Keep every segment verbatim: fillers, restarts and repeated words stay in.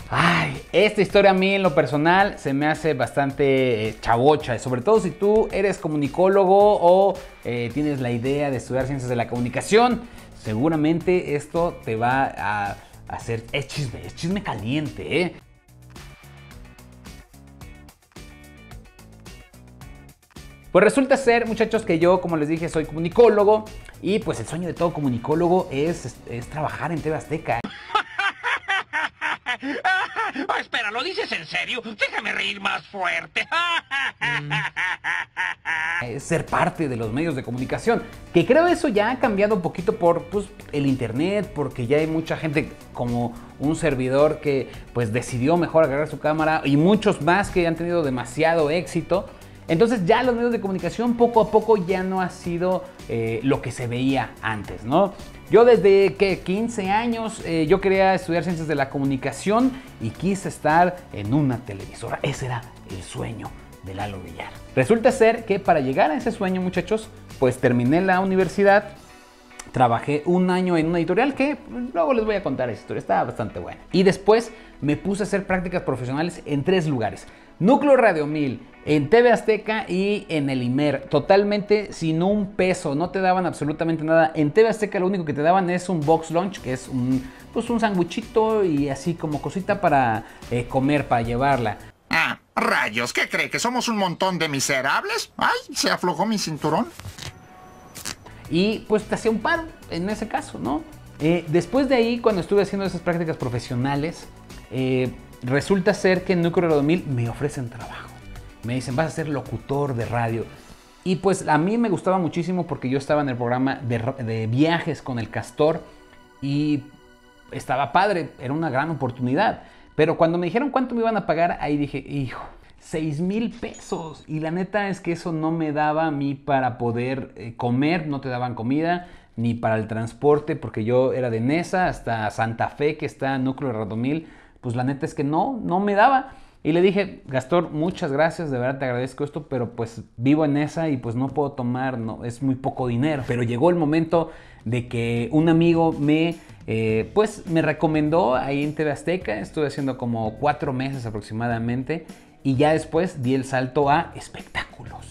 Ay, esta historia a mí en lo personal se me hace bastante eh, chavocha, sobre todo si tú eres comunicólogo o eh, tienes la idea de estudiar ciencias de la comunicación. Seguramente esto te va a hacer, es chisme, es chisme caliente, ¿eh? Pues resulta ser, muchachos, que yo, como les dije, soy comunicólogo y pues el sueño de todo comunicólogo es, es, es trabajar en T V Azteca. Oh, espera, ¿lo dices en serio? Déjame reír más fuerte. Es ser parte de los medios de comunicación, que creo eso ya ha cambiado un poquito por pues, el internet, porque ya hay mucha gente como un servidor que pues decidió mejor agarrar su cámara y muchos más que han tenido demasiado éxito. Entonces ya los medios de comunicación poco a poco ya no ha sido eh, lo que se veía antes, ¿no? Yo desde que quince años eh, yo quería estudiar ciencias de la comunicación y quise estar en una televisora. Ese era el sueño de Lalo Villar. Resulta ser que para llegar a ese sueño, muchachos, pues terminé la universidad, trabajé un año en una editorial que luego les voy a contar esa historia, está bastante buena. Y después me puse a hacer prácticas profesionales en tres lugares. Núcleo Radio mil, en T V Azteca y en el IMER, totalmente sin un peso, no te daban absolutamente nada. En T V Azteca lo único que te daban es un box lunch, que es un, pues un sandwichito y así como cosita para eh, comer, para llevarla. Ah, rayos, ¿qué cree? ¿Que somos un montón de miserables? Ay, se aflojó mi cinturón. Y pues te hacía un paro en ese caso, ¿no? Eh, después de ahí, cuando estuve haciendo esas prácticas profesionales, eh, resulta ser que en Núcleo Radio mil me ofrecen trabajo. Me dicen, vas a ser locutor de radio. Y pues a mí me gustaba muchísimo porque yo estaba en el programa de, de viajes con el Castor y estaba padre, era una gran oportunidad. Pero cuando me dijeron cuánto me iban a pagar, ahí dije, hijo, seis mil pesos. Y la neta es que eso no me daba a mí para poder eh, comer, no te daban comida, ni para el transporte, porque yo era de Nesa hasta Santa Fe, que está en Núcleo Radio mil. Pues la neta es que no, no me daba. Y le dije, Gastor, muchas gracias, de verdad te agradezco esto, pero pues vivo en esa y pues no puedo tomar, no, es muy poco dinero. Pero llegó el momento de que un amigo me, eh, pues me recomendó ahí en T V Azteca, estuve haciendo como cuatro meses aproximadamente y ya después di el salto a espectáculos.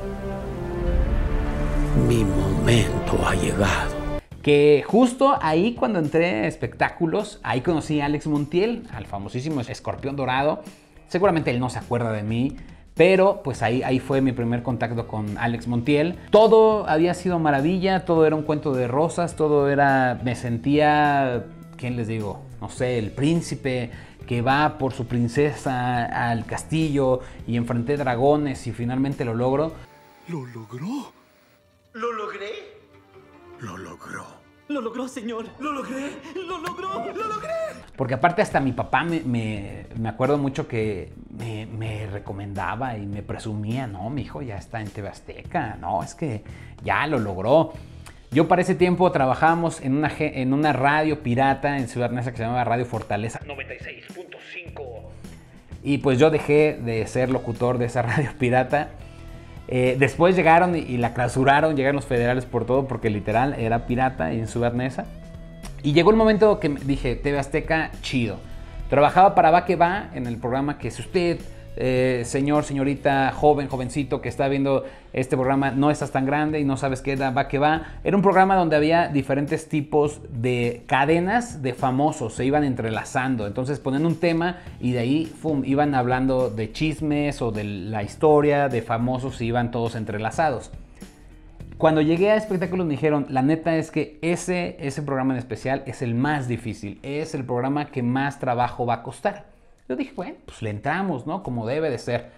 Mi momento ha llegado. Que justo ahí cuando entré a espectáculos, ahí conocí a Alex Montiel, al famosísimo Escorpión Dorado. Seguramente él no se acuerda de mí, pero pues ahí, ahí fue mi primer contacto con Alex Montiel. Todo había sido maravilla, todo era un cuento de rosas, todo era, me sentía, ¿quién les digo? No sé, el príncipe que va por su princesa al castillo y enfrenté dragones y finalmente lo logro. ¿Lo logró? ¿Lo logré? Lo logró. Lo logró, señor. Lo logré. Lo logró. Lo logré. Porque aparte hasta mi papá me, me, me acuerdo mucho que me, me recomendaba y me presumía, no, mi hijo ya está en T V Azteca, no, es que ya lo logró. Yo para ese tiempo trabajábamos en una, en una radio pirata en Ciudad Neza que se llamaba Radio Fortaleza noventa y seis punto cinco. Y pues yo dejé de ser locutor de esa radio pirata. Eh, después llegaron y, y la clausuraron, llegaron los federales por todo porque literal era pirata en Ciudad Neza. Y llegó el momento que dije, T V Azteca, chido. Trabajaba para Va que Va en el programa que si usted, eh, señor, señorita, joven, jovencito que está viendo este programa, no estás tan grande y no sabes qué era Va que Va. Era un programa donde había diferentes tipos de cadenas de famosos, se iban entrelazando. Entonces ponían un tema y de ahí fum, iban hablando de chismes o de la historia de famosos y iban todos entrelazados. Cuando llegué a espectáculos me dijeron, la neta es que ese, ese programa en especial es el más difícil, es el programa que más trabajo va a costar. Yo dije, bueno, pues le entramos, ¿no? Como debe de ser.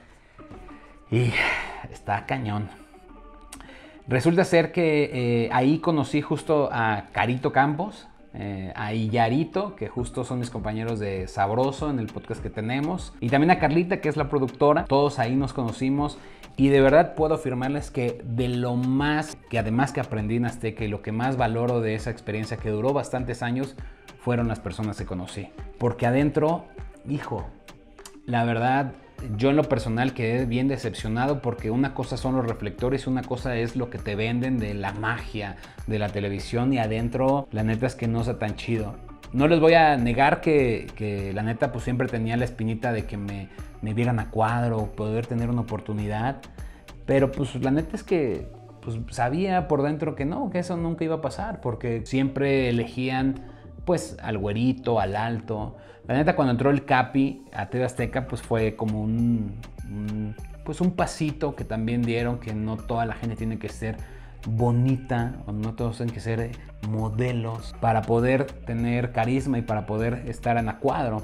Y está cañón. Resulta ser que eh, ahí conocí justo a Carito Campos, eh, a Iyarito, que justo son mis compañeros de Sabroso en el podcast que tenemos, y también a Carlita, que es la productora. Todos ahí nos conocimos y de verdad puedo afirmarles que de lo más que además que aprendí en Azteca y lo que más valoro de esa experiencia que duró bastantes años fueron las personas que conocí. Porque adentro, hijo, la verdad, yo en lo personal quedé bien decepcionado porque una cosa son los reflectores, una cosa es lo que te venden de la magia de la televisión y adentro la neta es que no está tan chido. no les voy a negar que, que la neta pues siempre tenía la espinita de que me, me vieran a cuadro, poder tener una oportunidad. Pero pues la neta es que pues, sabía por dentro que no, que eso nunca iba a pasar, porque siempre elegían pues al güerito, al alto. La neta, cuando entró el Capi a T V Azteca, pues fue como un, un, pues un pasito que también dieron, que no toda la gente tiene que ser bonita, o no todos tienen que ser modelos para poder tener carisma y para poder estar en a cuadro.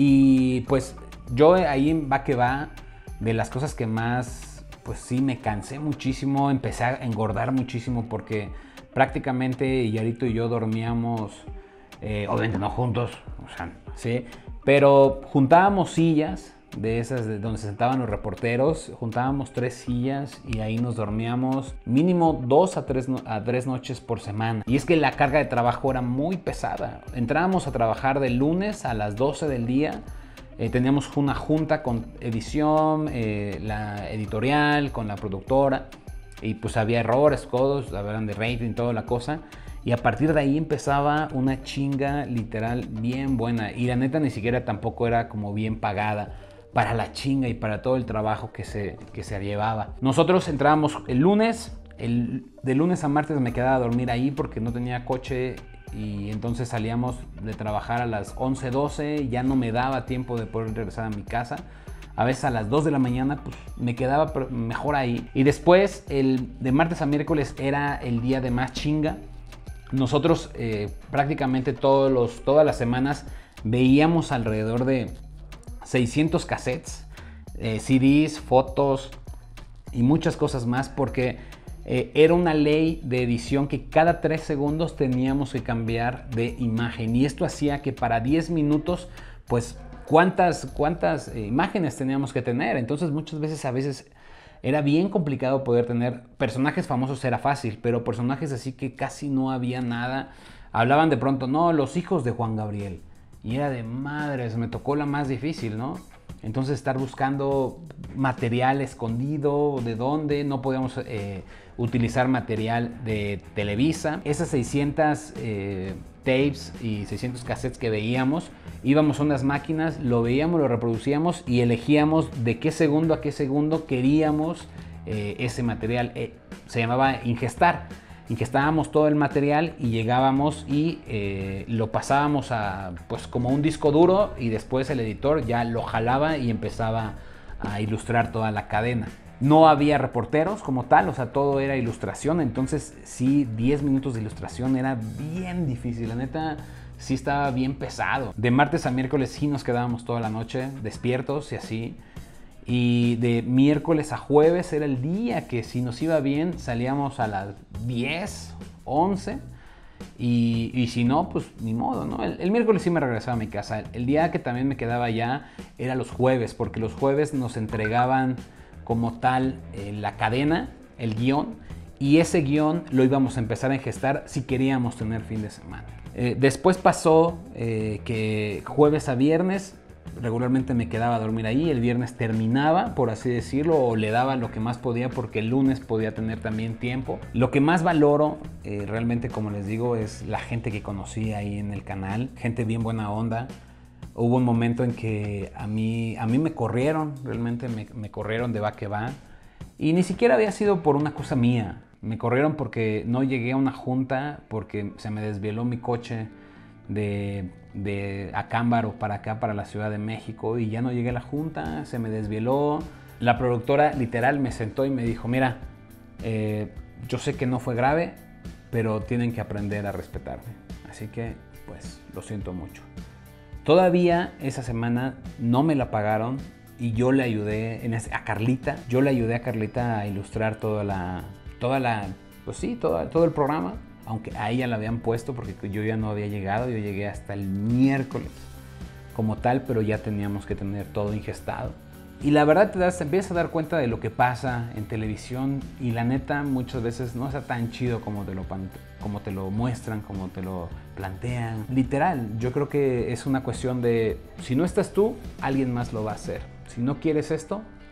Y pues yo ahí va que va, de las cosas que más, pues sí me cansé muchísimo, empecé a engordar muchísimo porque prácticamente Yarito y yo dormíamos, eh, obviamente no juntos, o sea, sí, pero juntábamos sillas de esas de donde se sentaban los reporteros, juntábamos tres sillas y ahí nos dormíamos mínimo dos a tres, no, a tres noches por semana. Y es que la carga de trabajo era muy pesada. Entrábamos a trabajar de lunes a las doce del día. Eh, teníamos una junta con edición, eh, la editorial, con la productora, y pues había errores, codos, hablaban de rating, toda la cosa. Y a partir de ahí empezaba una chinga literal bien buena. Y la neta ni siquiera tampoco era como bien pagada para la chinga y para todo el trabajo que se, que se llevaba. Nosotros entrábamos el lunes, el, de lunes a martes me quedaba a dormir ahí porque no tenía coche, y entonces salíamos de trabajar a las once, doce, ya no me daba tiempo de poder regresar a mi casa. A veces a las dos de la mañana pues me quedaba mejor ahí. Y después el de martes a miércoles era el día de más chinga. Nosotros eh, prácticamente todos los, todas las semanas veíamos alrededor de seiscientos cassettes, eh, C Ds, fotos y muchas cosas más, porque eh, era una ley de edición que cada tres segundos teníamos que cambiar de imagen, y esto hacía que para diez minutos pues cuántas, cuántas eh, imágenes teníamos que tener. Entonces muchas veces a veces era bien complicado poder tener personajes famosos, era fácil, pero personajes así que casi no había nada. Hablaban de pronto, no, los hijos de Juan Gabriel. Y era de madres, me tocó la más difícil, ¿no? Entonces estar buscando material escondido, de dónde, no podíamos eh, utilizar material de Televisa. Esas seiscientas eh, tapes y seiscientos cassettes que veíamos, íbamos a unas máquinas, lo veíamos, lo reproducíamos y elegíamos de qué segundo a qué segundo queríamos eh, ese material. Eh, se llamaba ingestar. Ingestábamos todo el material y llegábamos y eh, lo pasábamos a, pues, como un disco duro, y después el editor ya lo jalaba y empezaba a ilustrar toda la cadena. No había reporteros como tal, o sea, todo era ilustración. Entonces sí, diez minutos de ilustración era bien difícil, la neta sí estaba bien pesado. De martes a miércoles sí nos quedábamos toda la noche despiertos y así. Y de miércoles a jueves era el día que si nos iba bien salíamos a las diez, once, y, y si no, pues ni modo, ¿no? El, el miércoles sí me regresaba a mi casa. El día que también me quedaba allá era los jueves, porque los jueves nos entregaban como tal eh, la cadena, el guión, y ese guión lo íbamos a empezar a ingestar si queríamos tener fin de semana. Eh, después pasó eh, que jueves a viernes regularmente me quedaba a dormir ahí, el viernes terminaba, por así decirlo, o le daba lo que más podía porque el lunes podía tener también tiempo. Lo que más valoro eh, realmente, como les digo, es la gente que conocí ahí en el canal, gente bien buena onda. Hubo un momento en que a mí, a mí me corrieron, realmente me, me corrieron de va que va, y ni siquiera había sido por una cosa mía. Me corrieron porque no llegué a una junta, porque se me desvieló mi coche de, de Acámbaro para acá, para la Ciudad de México, y ya no llegué a la junta, se me desvieló. La productora literal me sentó y me dijo, mira, eh, yo sé que no fue grave, pero tienen que aprender a respetarme. Así que, pues, lo siento mucho. Todavía esa semana no me la pagaron y yo le ayudé en ese, a Carlita, yo le ayudé a Carlita a ilustrar toda la, toda la, pues sí, todo, todo el programa. Aunque a ella la habían puesto porque yo ya no había llegado, yo llegué hasta el miércoles como tal, pero ya teníamos que tener todo ingestado. Y la verdad te, das, te empiezas a dar cuenta de lo que pasa en televisión, y la neta muchas veces no está tan chido como te lo, como te lo muestran, como te lo plantean. Literal, yo creo que es una cuestión de, si no estás tú, alguien más lo va a hacer. Si no quieres esto,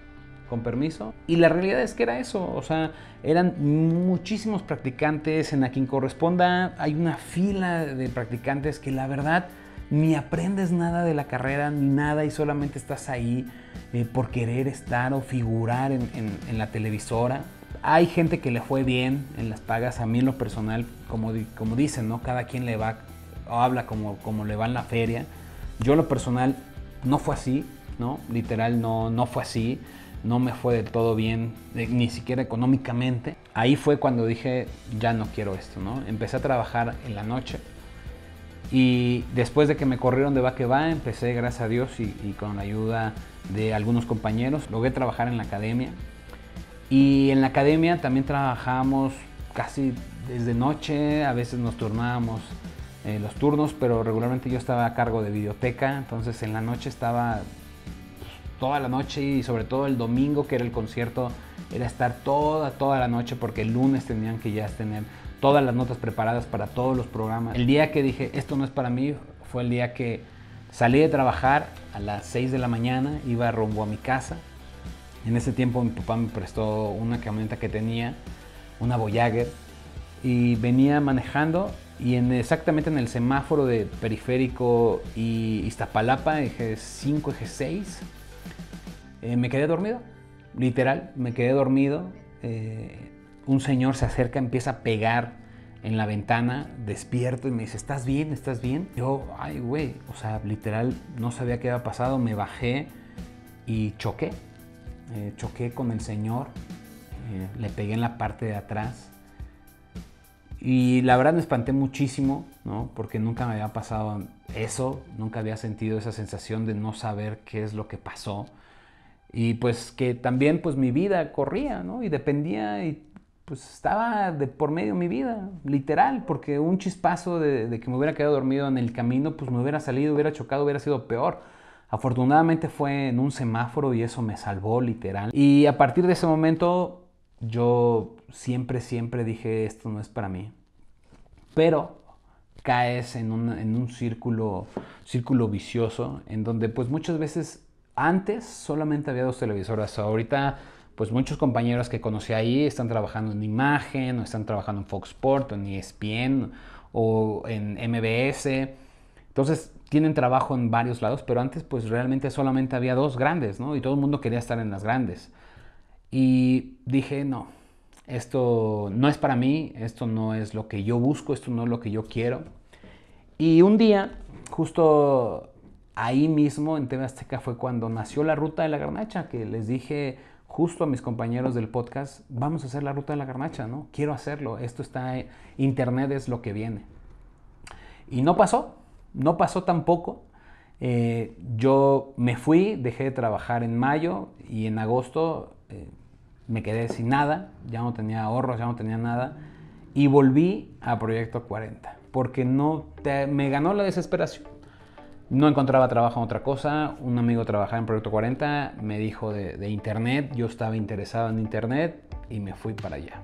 con permiso. Y la realidad es que era eso, o sea, eran muchísimos practicantes. En A Quien Corresponda hay una fila de practicantes que la verdad ni aprendes nada de la carrera ni nada y solamente estás ahí eh, por querer estar o figurar en, en, en la televisora. Hay gente que le fue bien en las pagas. A mí en lo personal, como, como dicen, ¿no? Cada quien le va o habla como, como le va en la feria. Yo en lo personal no fue así, ¿no? Literal no, no fue así. No me fue del todo bien, eh, ni siquiera económicamente. Ahí fue cuando dije, ya no quiero esto, ¿no? Empecé a trabajar en la noche. Y después de que me corrieron de Va que Va, empecé, gracias a Dios, y, y con la ayuda de algunos compañeros, logré trabajar en la academia. Y en la academia también trabajábamos casi desde noche, a veces nos turnábamos eh, los turnos, pero regularmente yo estaba a cargo de videoteca, entonces en la noche estaba toda la noche y sobre todo el domingo, que era el concierto, era estar toda, toda la noche porque el lunes tenían que ya tener todas las notas preparadas para todos los programas. El día que dije, esto no es para mí, fue el día que salí de trabajar a las seis de la mañana, iba rumbo a mi casa. En ese tiempo mi papá me prestó una camioneta que tenía, una Voyager, y venía manejando y en, exactamente en el semáforo de Periférico y Iztapalapa, eje cinco, eje seis, eh, me quedé dormido, literal, me quedé dormido. Eh, un señor se acerca, empieza a pegar en la ventana, despierto y me dice, ¿estás bien? ¿Estás bien? Yo, ay güey, o sea, literal, no sabía qué había pasado, me bajé y choqué. Eh, choqué con el señor, eh, le pegué en la parte de atrás y la verdad me espanté muchísimo, ¿no? Porque nunca me había pasado eso, nunca había sentido esa sensación de no saber qué es lo que pasó y pues que también pues mi vida corría, ¿no? Y dependía y pues estaba de por medio mi vida, literal, porque un chispazo de, de que me hubiera quedado dormido en el camino pues me hubiera salido, hubiera chocado, hubiera sido peor. Afortunadamente fue en un semáforo y eso me salvó literal. Y a partir de ese momento yo siempre, siempre dije esto no es para mí. Pero caes en un, en un círculo, círculo vicioso en donde pues muchas veces antes solamente había dos televisoras. Ahorita pues muchos compañeros que conocí ahí están trabajando en Imagen o están trabajando en Fox Sports o en E S P N o en M B S. Entonces tienen trabajo en varios lados, pero antes pues realmente solamente había dos grandes, ¿no? Y todo el mundo quería estar en las grandes. Y dije, no, esto no es para mí, esto no es lo que yo busco, esto no es lo que yo quiero. Y un día, justo ahí mismo en T V Azteca fue cuando nació la Ruta de la Garnacha, que les dije justo a mis compañeros del podcast, vamos a hacer la Ruta de la Garnacha, ¿no? Quiero hacerlo, esto está, internet es lo que viene. Y no pasó. No pasó tampoco. Eh, yo me fui, dejé de trabajar en mayo y en agosto eh, me quedé sin nada, ya no tenía ahorros, ya no tenía nada y volví a Proyecto cuarenta porque no te, me ganó la desesperación. No encontraba trabajo en otra cosa. Un amigo trabajaba en Proyecto cuarenta, me dijo de, de internet, yo estaba interesado en internet y me fui para allá.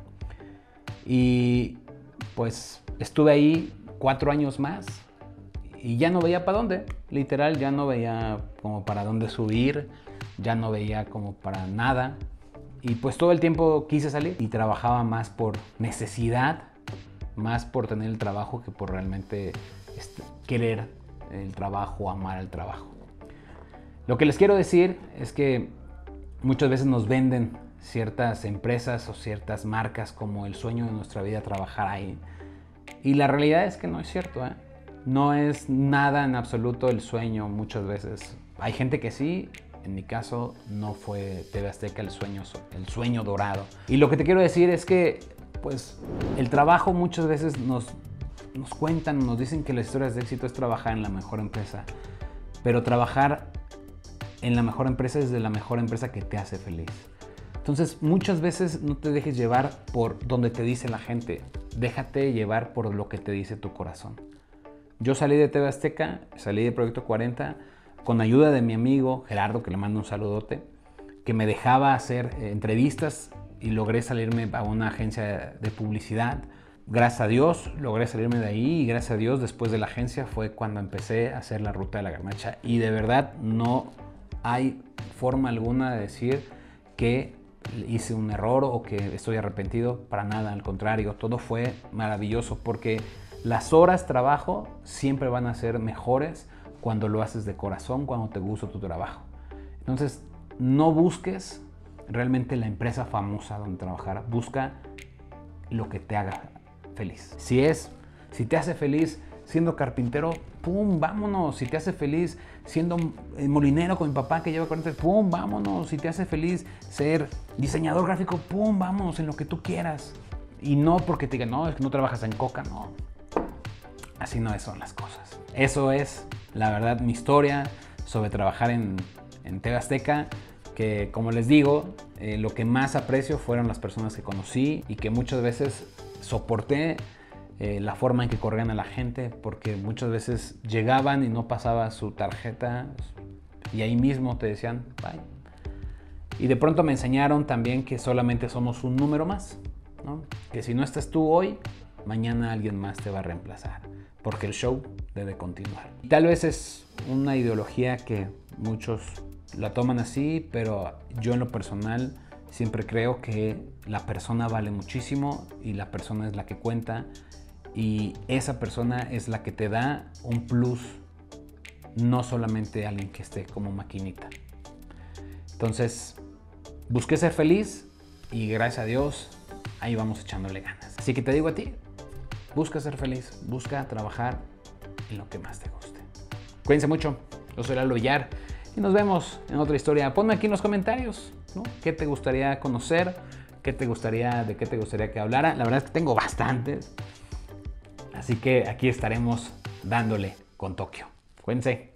Y pues estuve ahí cuatro años más. Y ya no veía para dónde, literal, ya no veía como para dónde subir, ya no veía como para nada. Y pues todo el tiempo quise salir y trabajaba más por necesidad, más por tener el trabajo que por realmente este, querer el trabajo, amar el trabajo. Lo que les quiero decir es que muchas veces nos venden ciertas empresas o ciertas marcas como el sueño de nuestra vida trabajar ahí. Y la realidad es que no es cierto, ¿eh? No es nada en absoluto el sueño muchas veces. Hay gente que sí, en mi caso no fue T V Azteca el sueño, el sueño dorado. Y lo que te quiero decir es que pues el trabajo muchas veces nos, nos cuentan, nos dicen que las historias de éxito es trabajar en la mejor empresa. Pero trabajar en la mejor empresa es de la mejor empresa que te hace feliz. Entonces muchas veces no te dejes llevar por donde te dice la gente. Déjate llevar por lo que te dice tu corazón. Yo salí de T V Azteca, salí de Proyecto cuarenta con ayuda de mi amigo Gerardo, que le mando un saludote, que me dejaba hacer eh, entrevistas y logré salirme a una agencia de publicidad. Gracias a Dios logré salirme de ahí y gracias a Dios después de la agencia fue cuando empecé a hacer la Ruta de la Garnacha. Y de verdad no hay forma alguna de decir que hice un error o que estoy arrepentido, para nada, al contrario, todo fue maravilloso porque las horas trabajo siempre van a ser mejores cuando lo haces de corazón, cuando te gusta tu trabajo. Entonces, no busques realmente la empresa famosa donde trabajar, busca lo que te haga feliz. Si es, si te hace feliz siendo carpintero, pum, vámonos. Si te hace feliz siendo molinero con mi papá que lleva cuarenta, pum, vámonos. Si te hace feliz ser diseñador gráfico, pum, vámonos en lo que tú quieras. Y no porque te digan, no, es que no trabajas en Coca, no. Así no son las cosas. Eso es, la verdad, mi historia sobre trabajar en, en T V Azteca, que como les digo, eh, lo que más aprecio fueron las personas que conocí y que muchas veces soporté eh, la forma en que corrían a la gente, porque muchas veces llegaban y no pasaba su tarjeta y ahí mismo te decían bye. Y de pronto me enseñaron también que solamente somos un número más, ¿no? Que si no estás tú hoy, mañana alguien más te va a reemplazar, porque el show debe continuar. Y tal vez es una ideología que muchos la toman así, pero yo en lo personal siempre creo que la persona vale muchísimo y la persona es la que cuenta y esa persona es la que te da un plus, no solamente alguien que esté como maquinita. Entonces, busqué ser feliz y gracias a Dios ahí vamos echándole ganas. Así que te digo a ti, busca ser feliz, busca trabajar en lo que más te guste. Cuídense mucho, yo soy Lalo Villar y nos vemos en otra historia. Ponme aquí en los comentarios, ¿no? ¿Qué te gustaría conocer? ¿Qué te gustaría, de qué te gustaría que hablara? La verdad es que tengo bastantes. Así que aquí estaremos dándole con Tokio. Cuídense.